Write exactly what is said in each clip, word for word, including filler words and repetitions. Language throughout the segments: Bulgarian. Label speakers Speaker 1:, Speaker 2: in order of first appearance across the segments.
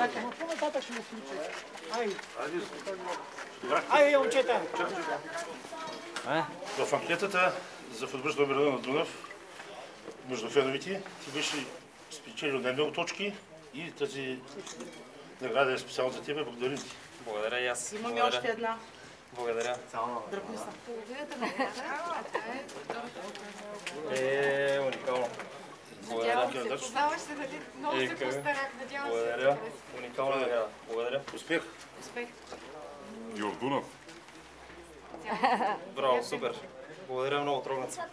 Speaker 1: Чакай. По-нататък ще ме включи. Ай. Ай, момчета.
Speaker 2: В анкетата за футболист номер едно на Дунав между феновете ти беше спечелил най-много точки и тази награда е специално за тебе. Благодарим ти.
Speaker 3: Благодаря и аз.
Speaker 4: Имаме още една.
Speaker 3: Благодаря.
Speaker 4: Дръпни са.
Speaker 3: Е, уникално. Благодаря.
Speaker 5: Познаваш се, нали? Много се постарах. Надявам се.
Speaker 3: Благодаря. Уникална награда. Благодаря.
Speaker 2: Успех.
Speaker 5: Успех.
Speaker 6: И от Дунав.
Speaker 3: Браво, супер. Благодаря много, трогнат се.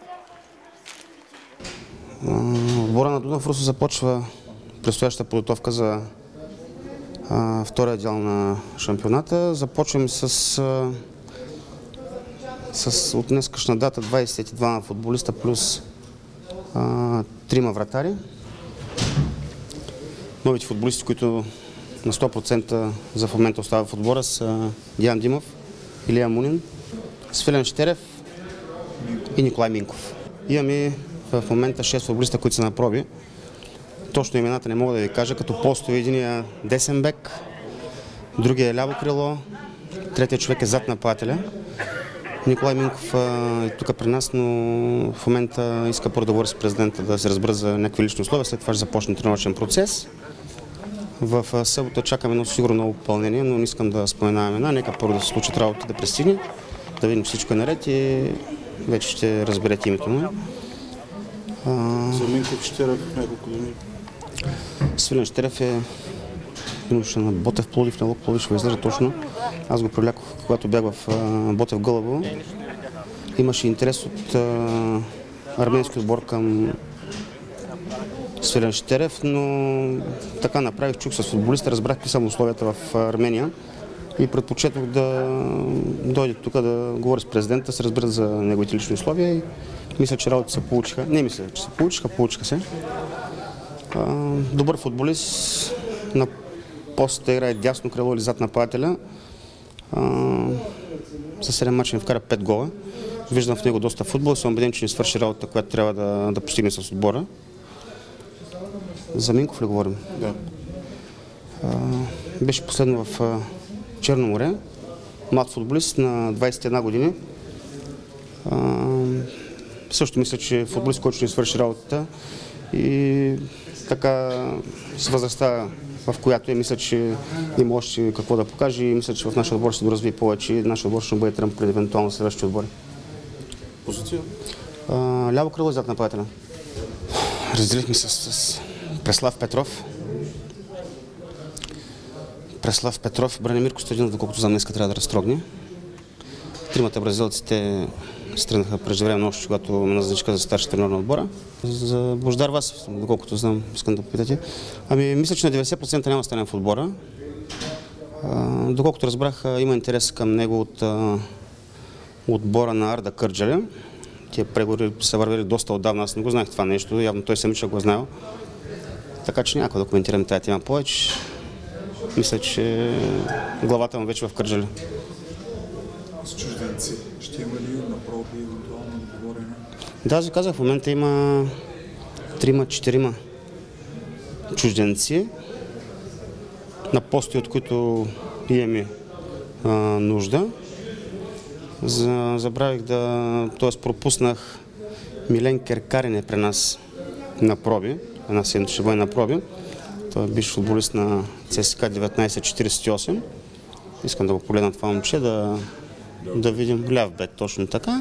Speaker 7: Отбора на Дунав Русе започва предстоящата подготовка за а, втория дял на шампионата. Започваме с, а, с от днескашна дата двадесет и двама футболиста плюс а, трима вратари. Новите футболисти, които на сто процента за в момента остават в отбора, са Диан Димов, Илия Мунин, Свилен Щерев и Николай Минков. Имаме в момента шест футболиста, които са на проби. Точно имената не мога да ви кажа, като постои единия десен бек, другия е ляво крило, третия човек е зад нападателя. Николай Минков е тук при нас, но в момента иска първо да говори с президента да се разбира за някакви лични условия, след това ще започне тренировъчен процес. В събота чакаме едно сигурно ново попълнение, но не искам да споменавам една. Нека първо да се случат работа, да пристигне, да видим, че всичко е наред и вече ще разберете името му.
Speaker 2: За Минков Щерев няколко думи.
Speaker 7: Свилен Щерев е бивш на Ботев Пловдив, на Лък Пловдив, ще ви излежа точно. Аз го привлякох, когато бях в Ботев Гълъбово. Имаше интерес от а, арменски отбор към Свилен Щерев, но така направих, чух с футболиста, разбрах какви са условията в Армения и предпочетох да дойде тук да говоря с президента, да се разберат за неговите лични условия и мисля, че работите се получиха. Не мисля, че се получиха, получиха се. А, добър футболист, на поста играе дясно крило или зад нападателя. За седем мача не вкара пет гола. Виждам в него доста футбол и съм убеден, че не свърши работа, която трябва да, да постигне с отбора. За Минков ли говорим?
Speaker 2: Да.
Speaker 7: А, беше последно в а, Черно море. Млад футболист на двадесет и една години. А, също мисля, че е футболист, който ще не свърши работата. И така с възрастта, в която е, мисля, че има още какво да покаже и мисля, че в нашия отбор ще се доразвие повече и нашия отбор ще бъде тръмп пред евентуално следващите отбори.
Speaker 2: Позиция?
Speaker 7: А, ляво крило и зад нападателя. Разделихме се с, с Преслав Петров. Преслав Петров, Бранимир Костадинов, доколкото знам, днеска трябва да разтрогне. Тримата бразилците се тръгнаха преждевременно още, когато ме назначиха за старши треньор на отбора. За Бождар Васев, доколкото знам, искам да попитате. Ами, мисля, че на деветдесет процента няма да стане в отбора. А, доколкото разбрах, има интерес към него от а, отбора на Арда Кърджаля. Тия преговори са вървели доста отдавна, аз не го знаех това нещо, явно той самичък го знаел. Така че няма да коментираме тази тема повече. Мисля, че главата му вече в Кърджаля.
Speaker 6: С чужденци ще има ли на проби евентуално договорене?
Speaker 7: Да, аз ви казах, в момента има трима-четирима чужденци на пости, от които имаме а, нужда. За, забравих да, т.е. пропуснах Милен Керкарин е при нас на проби, една седмица ще бъде на проби. Той е бивш футболист на ЦСКА деветнадесет четиридесет и осем. Искам да го погледна това момче, да, да видим ляв бек, точно така.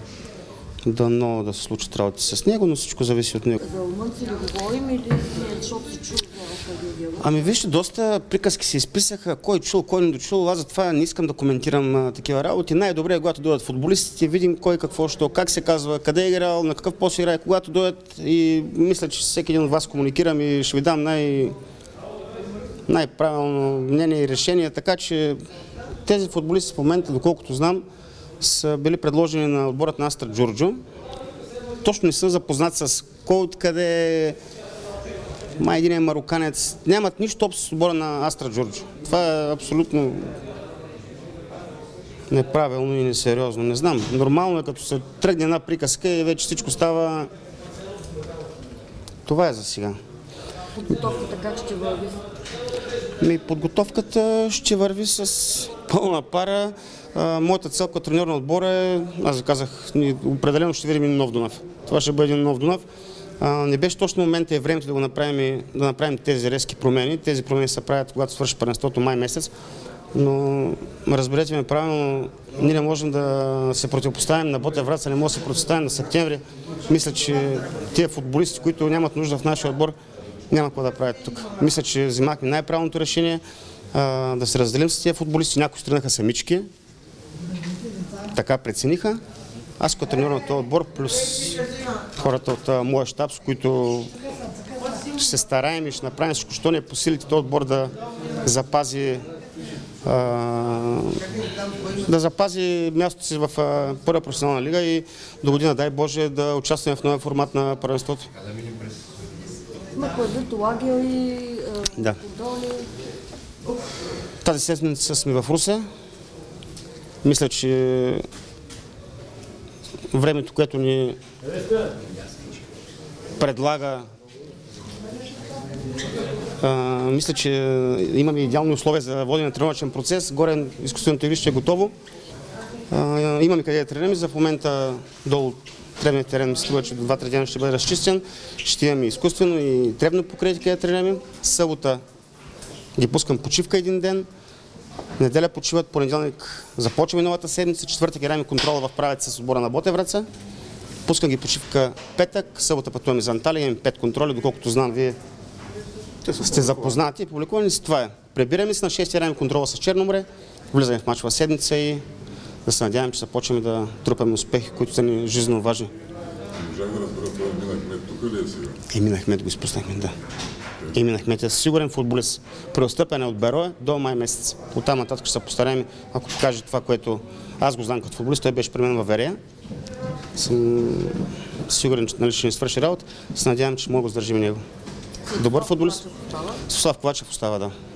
Speaker 7: Дано да се случат работи с него, но всичко зависи от него.
Speaker 4: За румънци ли говорим или защото се чува в диалог?
Speaker 7: Ами вижте, доста приказки се изписаха, кой чул, кой не дочул. Аз затова не искам да коментирам а, такива работи. Най-добре е, когато дойдат футболистите, видим кой какво, що, как се казва, къде е играл, на какъв пост играе, когато дойдат. И мисля, че всеки един от вас комуникирам и ще ви дам най- най-правилно мнение и решение. Така че тези футболисти в момента, доколкото знам, са били предложени на отборът на Астра Джурджо. Точно не съм запознат с кой откъде, май един е мароканец. Нямат нищо общо с отбора на Астра Джурджо. Това е абсолютно неправилно и несериозно. Не знам. Нормално е, като се тръгне една приказка и вече всичко става. Това е за сега.
Speaker 4: Подготовката как ще върви?
Speaker 7: Ми, подготовката ще върви с пълна пара. А, моята цел като треньор на отбора е, аз казах, определено ще видим и нов Дунав. Това ще бъде един нов Дунав. А, не беше точно момента и времето да го направим, да направим тези резки промени. Тези промени се правят, когато свърши първенството май месец. Но разберете ме правилно, ние не можем да се противопоставим на Ботев Враца, не можем да се противопоставим на Септември. Мисля, че тия футболисти, които нямат нужда в нашия отбор, няма какво да правят тук. Мисля, че взимахме най-правилното решение а, да се разделим с тия футболисти. Някои тръгнаха самички, така прецениха. Аз като треньор на този отбор, плюс хората от а, моя щаб, с които ще се стараем и ще направим всичко, що не е по силите този отбор да запази да запази мястото си в първа професионална лига и до година, дай Боже, да участваме в новия формат на първенството.
Speaker 4: Има предвид лагер и
Speaker 7: да.
Speaker 4: контроли.
Speaker 7: Тази седмица сме в Русе. Мисля, че времето, което ни предлага, Uh, мисля, че имаме идеални условия за водене на тренировъчен процес. Горе изкуственото игрище е готово. Uh, имаме къде да тренираме. За в момента долу тревният терен ми се струва, че до два-три дена ще бъде разчистен. Ще имаме изкуствено и тревно покритие къде да тренираме. Събота ги пускам почивка един ден. Неделя почиват, понеделник започваме новата седмица. Четвъртък играем контрола в правец с отбора на Ботев Враца. Пускам ги почивка петък. Събота пътуваме за Анталия. Имаме пет контроли, доколкото знам вие сте запознати и публикувани си това е. Пребираме се на шести играем контрола с Черноморе, влизаме в мачова седмица и да се надяваме, че започваме да трупаме успехи, които са ни жизненно важни.
Speaker 8: Можах да разбера, това Емина Ахмед тук ли е сега?
Speaker 7: Емина Ахмед го изпуснахме, да. Емина Ахмед е сигурен футболист. Преотстъпен е от Бероя до май месец. Оттам нататък ще се постараем, ако покаже това, което аз го знам като футболист, той беше при мен във Верея. Съм сигурен, че нали, ще ни свърши работа. Се надявам, че мога да сдържим него. Добър футболист. Слав Ковачев остава, да.